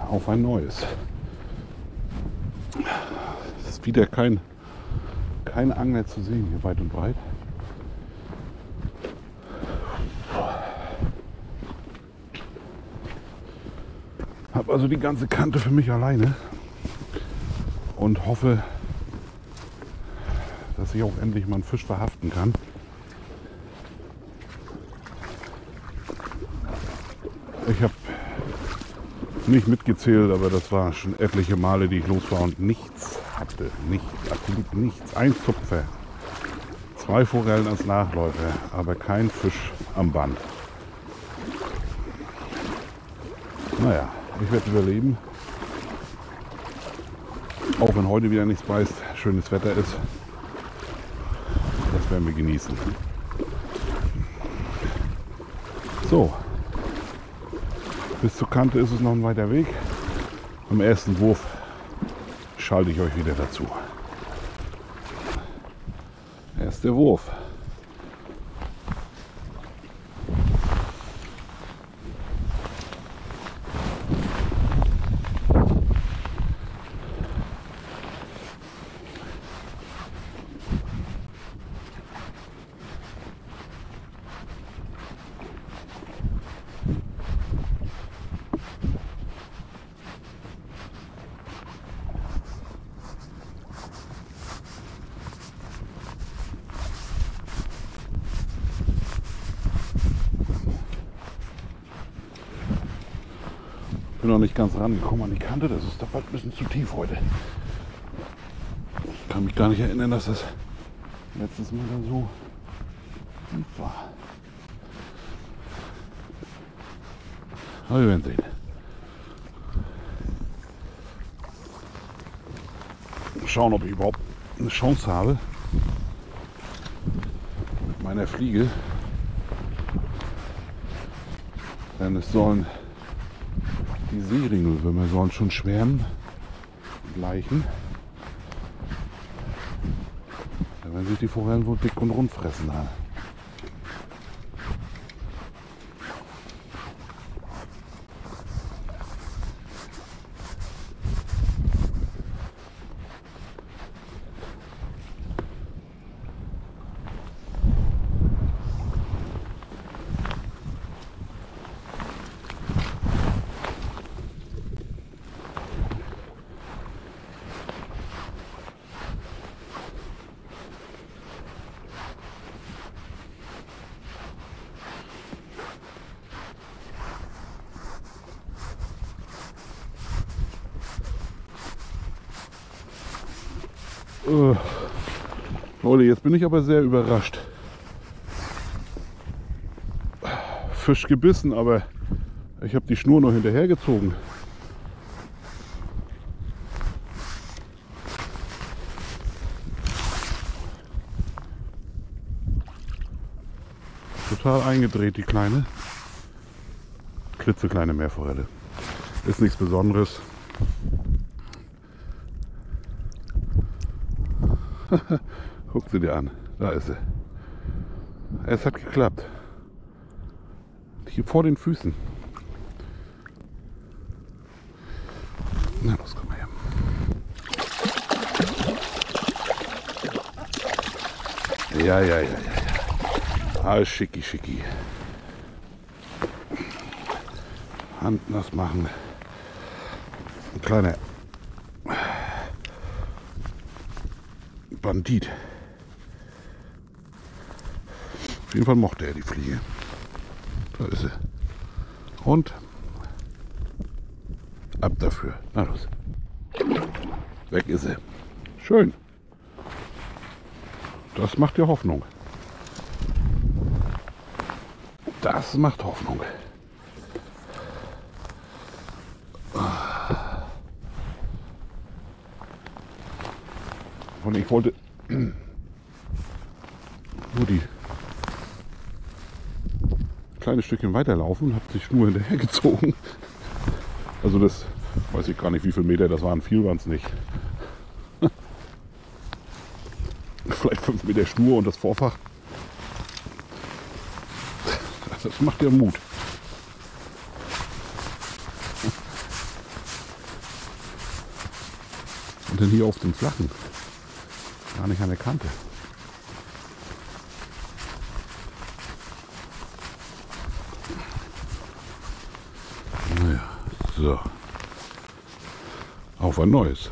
auf ein neues. Es ist wieder kein Angler zu sehen hier weit und breit. Habe also die ganze Kante für mich alleine und hoffe, dass ich auch endlich mal einen Fisch verhaften kann. Ich habe nicht mitgezählt, aber das war schon etliche Male, die ich los war und nichts hatte. Absolut nichts. Ein Zupfer, 2 Forellen als Nachläufer, aber kein Fisch am Band. Naja, ich werde überleben. Auch wenn heute wieder nichts beißt, schönes Wetter ist. Das werden wir genießen. So. Bis zur Kante ist es noch ein weiter Weg. Am ersten Wurf schalte ich euch wieder dazu. Erster Wurf. Bin noch nicht ganz rangekommen an die Kante, das ist doch bald ein bisschen zu tief heute. Ich kann mich gar nicht erinnern, dass das letztes Mal dann so tief war. Aber wir werden sehen. Schauen, ob ich überhaupt eine Chance habe mit meiner Fliege. Denn es sollen die Seeringelwürmer sollen schon schwärmen und laichen. Da werden sich die Forellen wohl dick und rund fressen. Leute, jetzt bin ich aber sehr überrascht. Fisch gebissen, aber ich habe die Schnur noch hinterhergezogen. Total eingedreht, die kleine. Klitzekleine Meerforelle. Ist nichts Besonderes. Guck sie dir an. Da ist sie. Es hat geklappt. Hier vor den Füßen. Na los, komm mal her. Ja. Ah, schicki. Hand nass machen. Ein kleiner Bandit. Auf jeden Fall mochte er die Fliege. Da ist sie. Und ab dafür. Na los. Weg ist sie. Schön. Das macht ja Hoffnung. Das macht Hoffnung. Und ich wollte nur die kleine Stückchen weiterlaufen und habe die Schnur hinterhergezogen. Also das weiß ich gar nicht, wie viele Meter das waren. Viel waren es nicht. Vielleicht 5 Meter Schnur und das Vorfach. Das macht ja Mut. Und dann hier auf dem Flachen. Gar nicht an der Kante. Naja, so. Auf ein neues.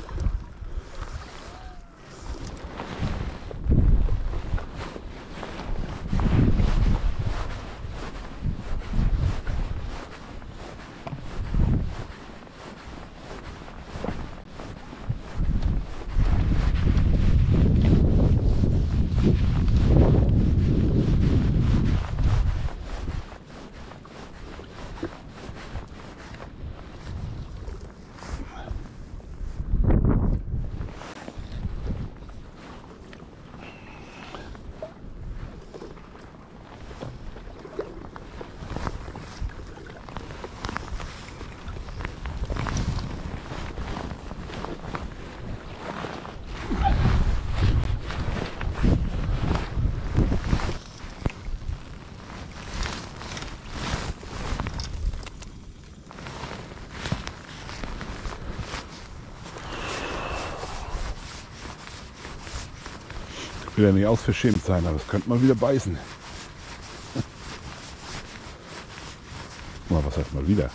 Ich will ja nicht ausverschämt sein, aber es könnte mal wieder beißen. Mal, was heißt mal wieder?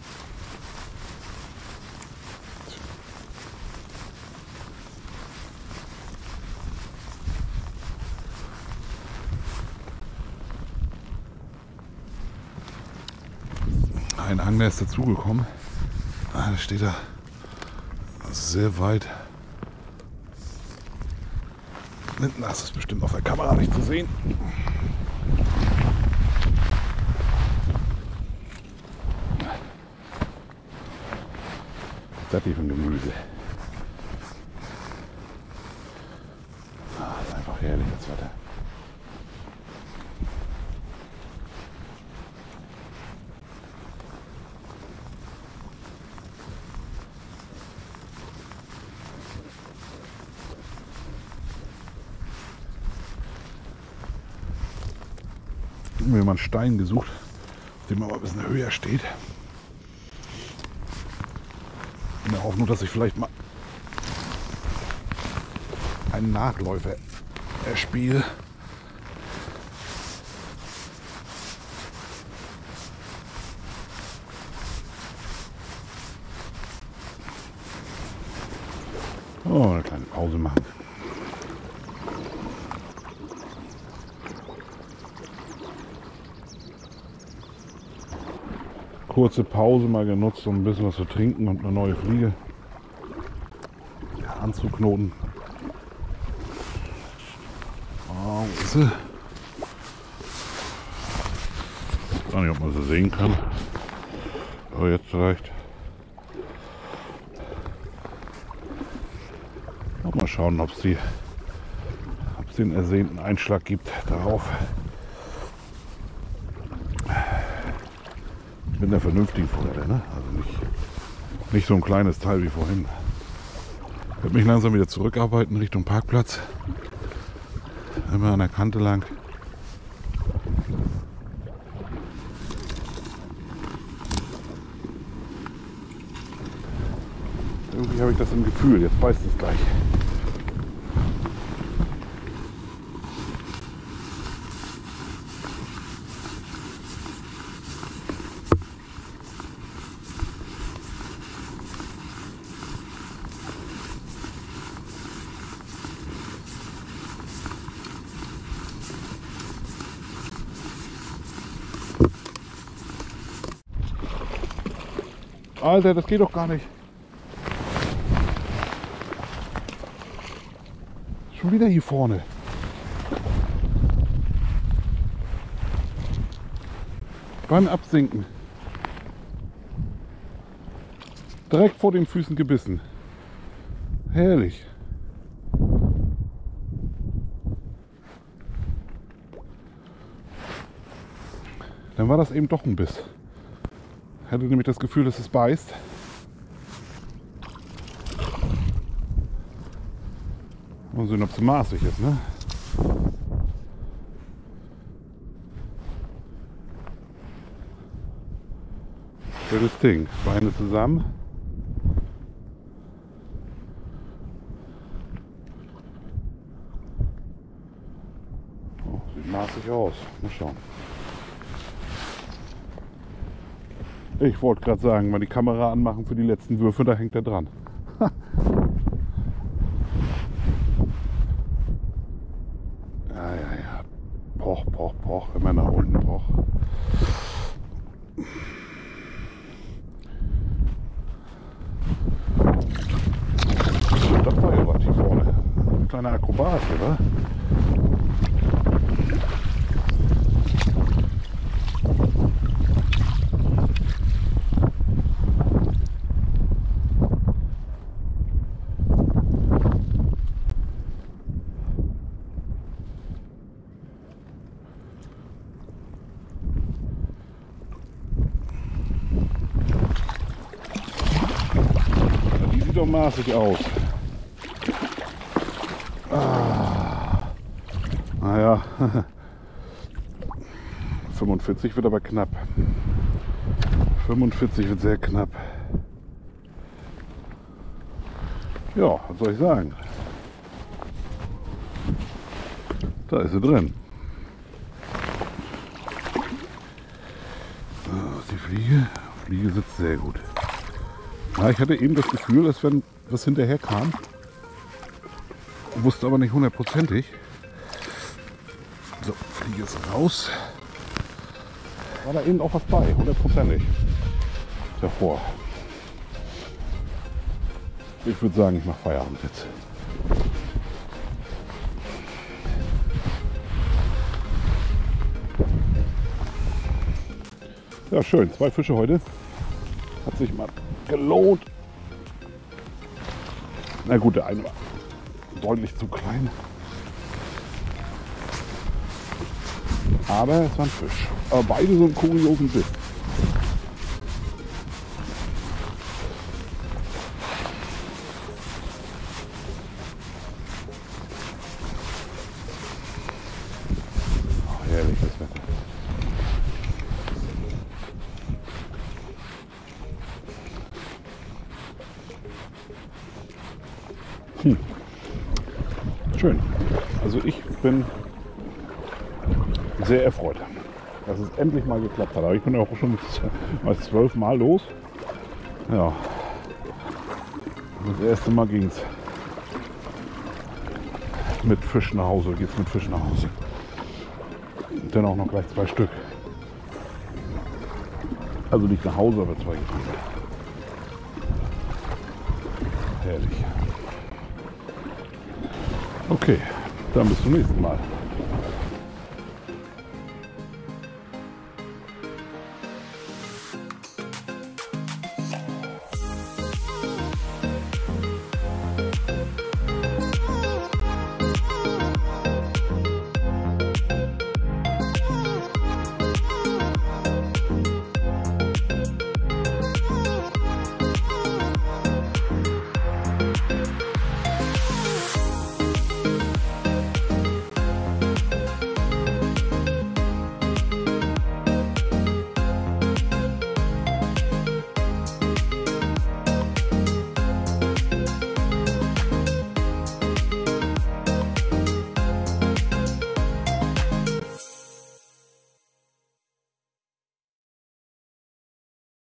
Ein Angler ist dazugekommen. Da steht er sehr weit. Das ist bestimmt auf der Kamera nicht zu sehen. Das ist hier für ein Gemüse. Das ist einfach herrlich, das Wetter. Ich habe mir mal einen Stein gesucht, auf dem man mal ein bisschen höher steht. In der Hoffnung, dass ich vielleicht mal einen Nachläufer erspiele. Oh, eine kleine Pause machen. Kurze Pause mal genutzt, um ein bisschen was zu trinken und eine neue Fliege anzuknoten. Oh, wo ist sie? Ich weiß gar nicht, ob man sie sehen kann. Aber jetzt reicht. Mal schauen, ob es den ersehnten Einschlag gibt darauf. Mit einer vernünftigen Forelle, ne? Also nicht so ein kleines Teil wie vorhin. Ich werde mich langsam wieder zurückarbeiten Richtung Parkplatz. Immer an der Kante lang. Irgendwie habe ich das im Gefühl, jetzt beißt es gleich. Alter, das geht doch gar nicht. Schon wieder hier vorne. Beim Absinken. Direkt vor den Füßen gebissen. Herrlich. Dann war das eben doch ein Biss. Ich hatte nämlich das Gefühl, dass es beißt. Mal sehen, ob es maßig ist, ne? Schönes Ding. Beine zusammen. nicht aus. Mal schauen. Ich wollte gerade sagen, mal die Kamera anmachen für die letzten Würfe, da hängt er dran. Ja. Poch, immer nach unten poch. Das war ja was hier vorne. Ein kleiner Akrobat, oder? Die sieht doch maßig aus. Naja, 45 wird aber knapp. 45 wird sehr knapp. Ja, was soll ich sagen? Da ist sie drin. Die Fliege. Die Fliege sitzt sehr gut. Ja, ich hatte eben das Gefühl, dass wenn was hinterher kam, wusste aber nicht hundertprozentig. So, Fliege ist raus. War da eben auch was bei, hundertprozentig. Davor. Ich würde sagen, ich mache Feierabend jetzt. Ja, schön. 2 Fische heute. Hat sich mal gelohnt. Na gut, der eine war deutlich zu klein. Aber es war ein Fisch. Aber beide so einen kuriosen Biss. Ach, herrliches Wetter. Schön. Also ich bin sehr erfreut, dass es endlich mal geklappt hat. Aber ich bin auch schon mal 12 Mal los. Ja. Das erste Mal ging es mit Fisch nach Hause. Geht's mit Fisch nach Hause. Und dann auch noch gleich 2 Stück. Also nicht nach Hause, aber 2 gegeben. Herrlich. Okay, dann bis zum nächsten Mal.